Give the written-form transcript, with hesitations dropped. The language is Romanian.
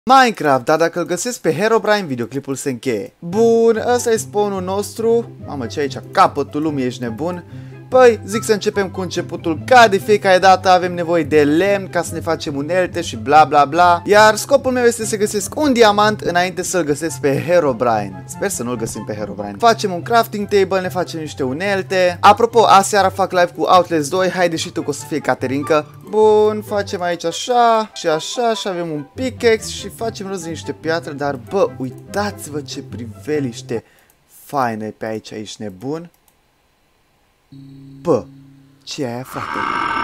Minecraft, dar dacă îl găsesc pe Herobrine, videoclipul se încheie. Bun, ăsta e spawnul nostru. Mamă, ce aici? Capătul lumii, ești nebun? Păi, zic să începem cu începutul. Ca de fiecare dată avem nevoie de lemn ca să ne facem unelte și bla bla bla. Iar scopul meu este să găsesc un diamant înainte să-l găsesc pe Herobrine. Sper să nu-l găsim pe Herobrine. Facem un crafting table, ne facem niște unelte. Apropo, aseară fac live cu Outlast 2. Haide și tu că o să fie Caterinca. Bun, facem aici așa și așa și avem un pickaxe și facem rost de niște piatră. Dar bă, uitați-vă ce priveliște faină e pe aici, ești nebun? Bă, ce e aia, frate?